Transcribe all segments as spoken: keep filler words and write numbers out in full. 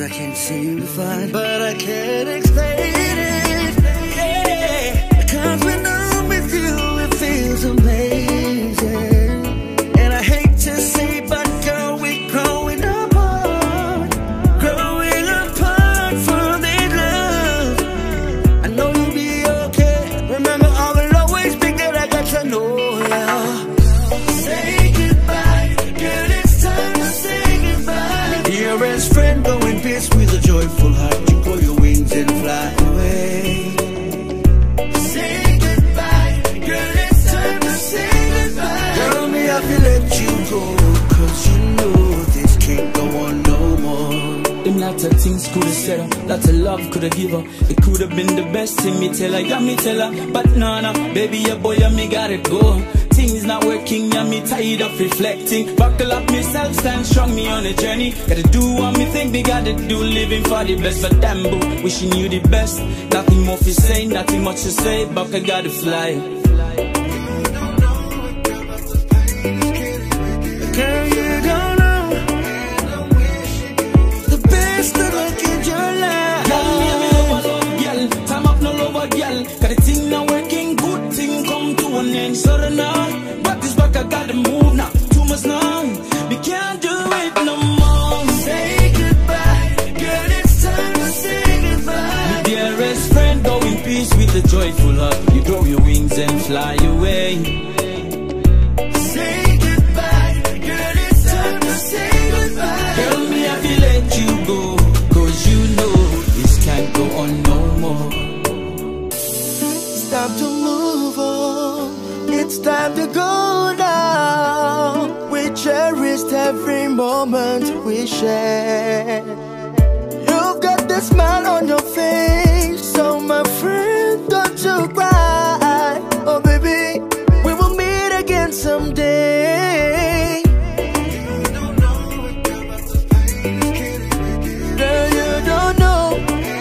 I can't seem to find, but I can't explain it. Yeah, because when I'm with you, it feels amazing. And I hate to say, but girl, we're growing apart, growing apart from this love. I know you'll be okay. Remember, I will always be good. I got to know ya. Say goodbye, girl, it's time to say goodbye. Dearest friend, go in peace with a joyful heart. You grow your wings and fly away. Say goodbye, girl, it's time to say goodbye. Tell me I feel let you go, cause you know this can't go on no more. Them lots of things coulda said her, lots of love coulda give her. It coulda been the best thing, me tell her, yeah me tell her. But nah nah, baby your boy and me gotta go. Things not working, yeah me tired of reflecting. Buckle up myself, stand strong, me on a journey. Gotta do what me think, we gotta do, living for the best. But damn boo, wishing you the best. Nothing more to say, nothing much to say, but I gotta fly. Girl, you don't know the best of luck in your life. Girl, me and me love a love, girl. Time up no love a girl. Cause the thing not working, good thing come to an end. So the now, but this back I gotta move now. Too much now, we can't do it no more. Say goodbye, girl, it's time to say goodbye. My dearest friend, go in peace with a joyful heart. You grow your wings and fly away. Say goodbye, girl, it's time to say goodbye. Girl, me have to let you go, cause you know this can't go on no more. It's time to move on, it's time to go now. We cherished every moment we shared. You've got the smile on your face, so my friend, don't you cry. Oh baby, we will meet again someday. Girl, you don't know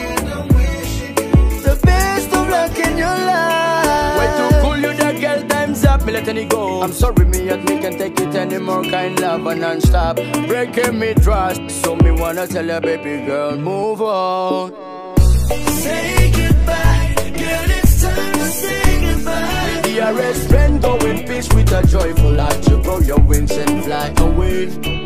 the best of luck in your life. Way too cool, you that girl, time's up, me letting it go. I'm sorry, me yet me can take it anymore. Kind love and non-stop, breaking me trust. So me wanna tell you, baby girl, move on. Say goodbye, girl, it's time to say goodbye. Dearest friend, go in peace with a joyful heart. You grow your wings and fly away.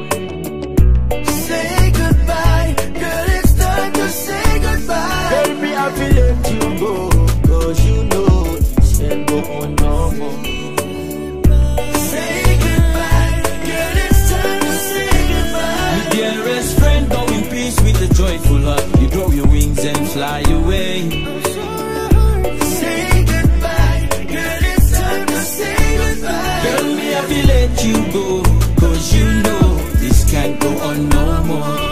Say goodbye, girl, it's time to say goodbye. Baby, I feel let you go, cause you know this can't go on no more. Say goodbye, girl, it's time to say goodbye. My dearest friend, go in peace with a joyful heart. You grow your wings and fly away. Say goodbye, girl, it's time to say goodbye. Girl, me have to let you go, cause you know this can't go on no more.